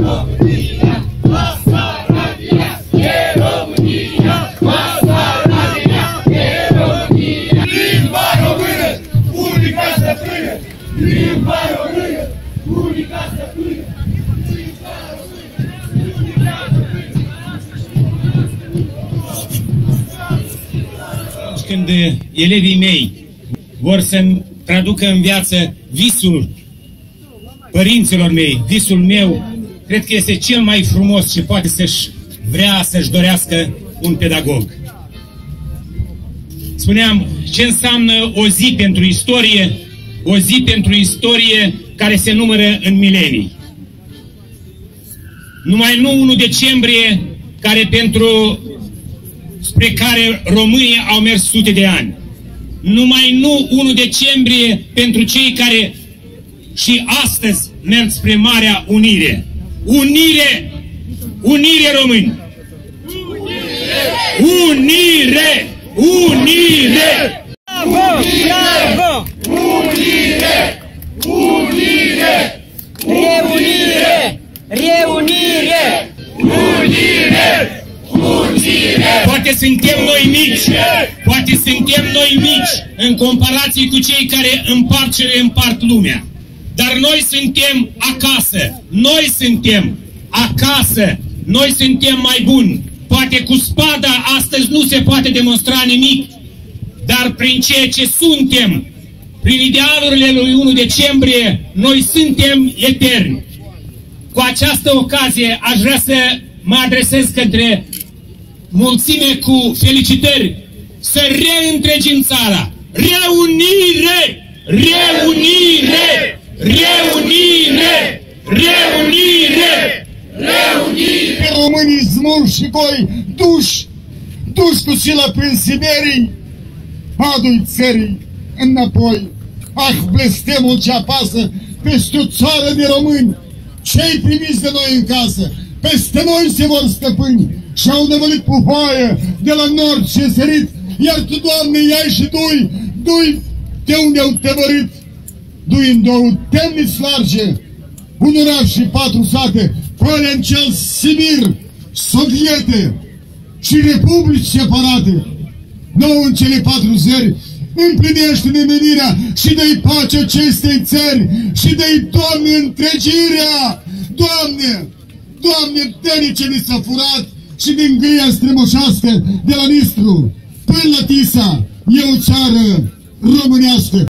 Când elevii mei vor să-mi traducă în viață visul părinților mei, visul meu, cred că este cel mai frumos ce poate să-și dorească un pedagog. Spuneam, ce înseamnă o zi pentru istorie? O zi pentru istorie care se numără în milenii. Numai nu 1 decembrie, spre care românii au mers sute de ani. Numai nu 1 decembrie pentru cei care și astăzi merg spre Marea Unire. Unire! Unire, români! Unire! Unire! Bravo! Bravo! Unire! Unire! Reunire! Reunire! Unire! Unire! Poate suntem noi mici, poate suntem noi mici în comparație cu cei care împart și reîmpart lumea. Dar noi suntem acasă, noi suntem acasă, noi suntem mai buni. Poate cu spada astăzi nu se poate demonstra nimic, dar prin ceea ce suntem, prin idealurile lui 1 decembrie, noi suntem eterni. Cu această ocazie aș vrea să mă adresez către mulțime cu felicitări, să reîntregim țara. Reunire! Reunire! Reunire! Reunire! Reunire! Pe românii smulși și goi, duși cu sila prin Siberii, adu-i țării înapoi. Ah, blestemul ce apasă peste o țară de români, cei primiți de noi în casă, peste noi se vor stăpâni și-au năvălit pufoaie de la nord și sărit, iar tu, Doamne, ia-i și dui de unde au tăvărit, dui în două temniți large, un oraș și 4 sate, fă-le în cel Sibir, soviete și republici separate. Nou în cele 4 zări, împlinește nemenirea și dă-i pace acestei țări și dă-i, Doamne, întregirea. Doamne, Doamne, dă-ne ce ni s-a furat și din gâia strămoșească de la Nistru până la Tisa, e o țară românească.